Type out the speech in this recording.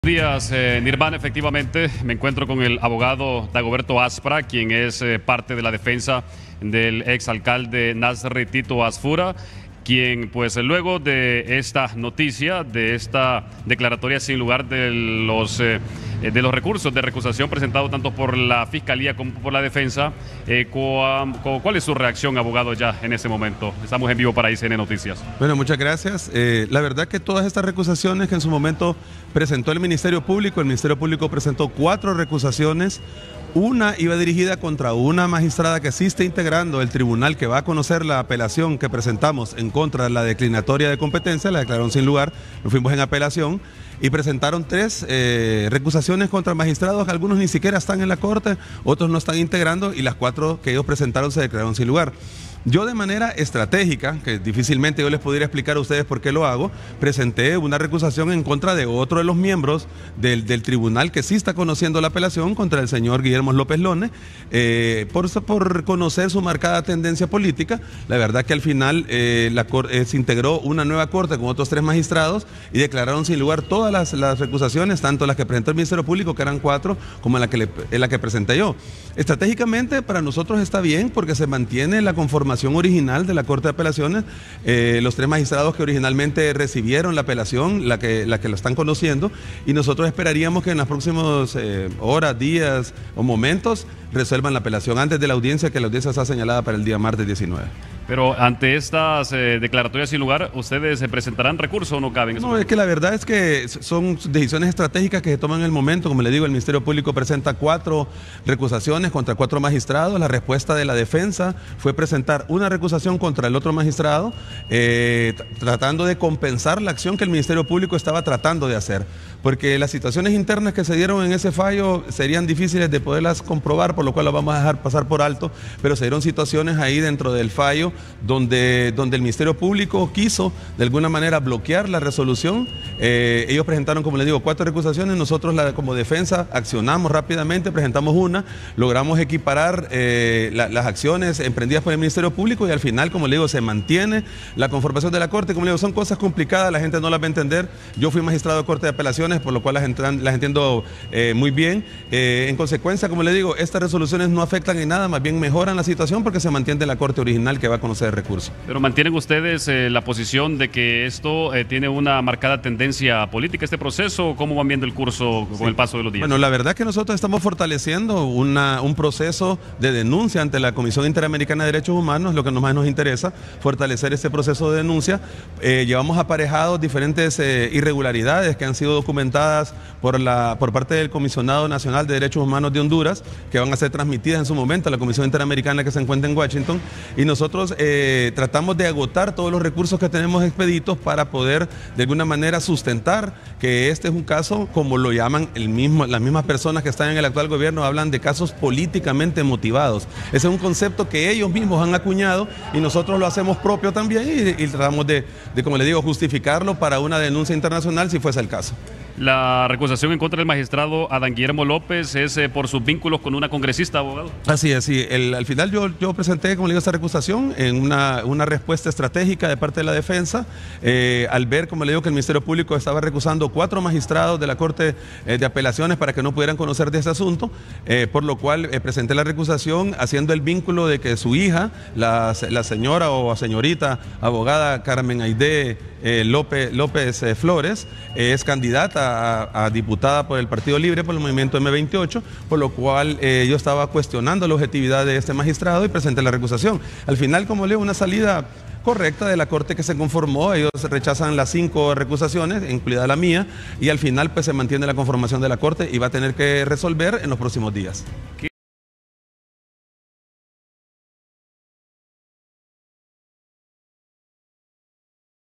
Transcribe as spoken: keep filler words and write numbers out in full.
Buenos días, eh, Nirvana. Efectivamente, me encuentro con el abogado Dagoberto Aspra, quien es eh, parte de la defensa del exalcalde Nasri Tito Asfura, quien pues luego de esta noticia, de esta declaratoria sin lugar de los, eh, de los recursos de recusación presentados tanto por la Fiscalía como por la defensa, eh, ¿cuál, ¿cuál es su reacción, abogado, ya en ese momento? Estamos en vivo para I C N Noticias. Bueno, muchas gracias. Eh, la verdad que todas estas recusaciones que en su momento presentó el Ministerio Público, el Ministerio Público presentó cuatro recusaciones. Una iba dirigida contra una magistrada que sí está integrando el tribunal que va a conocer la apelación que presentamos en contra de la declinatoria de competencia, la declararon sin lugar, nos fuimos en apelación y presentaron tres eh, recusaciones contra magistrados, algunos ni siquiera están en la corte, otros no están integrando y las cuatro que ellos presentaron se declararon sin lugar. Yo de manera estratégica, que difícilmente yo les pudiera explicar a ustedes por qué lo hago, presenté una recusación en contra de otro de los miembros del, del tribunal que sí está conociendo la apelación contra el señor Guillermo López Lone, eh, por, por conocer su marcada tendencia política. La verdad que al final eh, la, eh, se integró una nueva corte con otros tres magistrados y declararon sin lugar todas las, las recusaciones, tanto las que presentó el Ministerio Público, que eran cuatro, como la que, le, la que presenté yo. Estratégicamente para nosotros está bien porque se mantiene la conformación original de la Corte de Apelaciones, eh, los tres magistrados que originalmente recibieron la apelación, la que, la que lo están conociendo, y nosotros esperaríamos que en las próximas eh, horas, días o momentos resuelvan la apelación antes de la audiencia, que la audiencia está señalada para el día martes diecinueve. Pero ante estas eh, declaratorias sin lugar, ¿ustedes se presentarán recursos o no caben? No, es que la verdad es que son decisiones estratégicas que se toman en el momento. Como le digo, el Ministerio Público presenta cuatro recusaciones contra cuatro magistrados. La respuesta de la defensa fue presentar una recusación contra el otro magistrado, eh, tratando de compensar la acción que el Ministerio Público estaba tratando de hacer. Porque las situaciones internas que se dieron en ese fallo serían difíciles de poderlas comprobar, por lo cual las vamos a dejar pasar por alto, pero se dieron situaciones ahí dentro del fallo donde, donde el Ministerio Público quiso de alguna manera bloquear la resolución. Eh, ellos presentaron, como les digo, cuatro recusaciones, nosotros la, como defensa accionamos rápidamente, presentamos una, logramos equiparar eh, la, las acciones emprendidas por el Ministerio Público y al final, como le digo, se mantiene la conformación de la Corte. Como le digo, son cosas complicadas, la gente no las va a entender. Yo fui magistrado de Corte de Apelaciones, por lo cual las, entran, las entiendo eh, muy bien. Eh, en consecuencia, como le digo, estas resoluciones no afectan en nada, más bien mejoran la situación porque se mantiene la Corte original que va a conocer el recurso. Pero ¿mantienen ustedes eh, la posición de que esto eh, tiene una marcada tendencia política, este proceso, o cómo van viendo el curso con sí. el paso de los días? Bueno, la verdad es que nosotros estamos fortaleciendo una, un proceso de denuncia ante la Comisión Interamericana de Derechos Humanos, lo que más nos interesa, fortalecer este proceso de denuncia. Eh, llevamos aparejados diferentes eh, irregularidades que han sido documentadas por, la, por parte del Comisionado Nacional de Derechos Humanos de Honduras, que van a ser transmitidas en su momento a la Comisión Interamericana que se encuentra en Washington, y nosotros eh, tratamos de agotar todos los recursos que tenemos expeditos para poder de alguna manera sustentar que este es un caso, como lo llaman el mismo, las mismas personas que están en el actual gobierno, hablan de casos políticamente motivados. Ese es un concepto que ellos mismos han acuñado y nosotros lo hacemos propio también y, y tratamos de, de, como le digo, justificarlo para una denuncia internacional si fuese el caso. La recusación en contra del magistrado Adán Guillermo López es eh, por sus vínculos con una congresista, abogado. Así es, sí. El, al final yo, yo presenté, como le digo, esta recusación en una, una respuesta estratégica de parte de la defensa, eh, al ver, como le digo, que el Ministerio Público estaba recusando cuatro magistrados de la Corte eh, de Apelaciones para que no pudieran conocer de este asunto, eh, por lo cual eh, presenté la recusación haciendo el vínculo de que su hija, la, la señora o señorita abogada Carmen Aide eh, López, López eh, Flores, eh, es candidata A, a diputada por el Partido Libre, por el movimiento eme veintiocho, por lo cual eh, yo estaba cuestionando la objetividad de este magistrado y presenté la recusación. Al final, como leo, una salida correcta de la Corte que se conformó, ellos rechazan las cinco recusaciones, incluida la mía, y al final pues se mantiene la conformación de la Corte y va a tener que resolver en los próximos días.